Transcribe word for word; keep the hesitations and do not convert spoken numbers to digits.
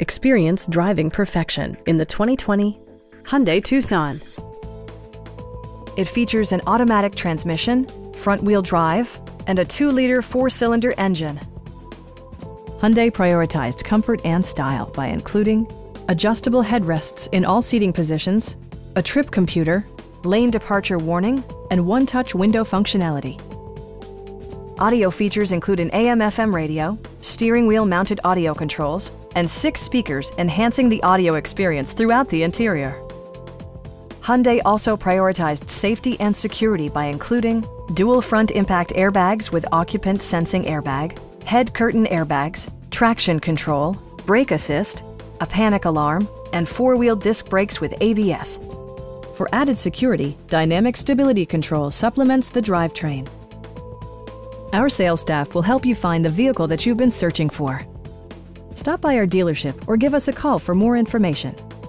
Experience driving perfection in the twenty twenty Hyundai Tucson. It features an automatic transmission, front-wheel drive, and a two liter four-cylinder engine. Hyundai prioritized comfort and style by including adjustable headrests in all seating positions, a trip computer, lane departure warning, and one-touch window functionality. Audio features include an A M F M radio, steering wheel mounted audio controls, and six speakers enhancing the audio experience throughout the interior. Hyundai also prioritized safety and security by including dual front impact airbags with occupant sensing airbag, head curtain airbags, traction control, brake assist, a panic alarm, and four-wheel disc brakes with A B S. For added security, dynamic stability control supplements the drivetrain. Our sales staff will help you find the vehicle that you've been searching for. Stop by our dealership or give us a call for more information.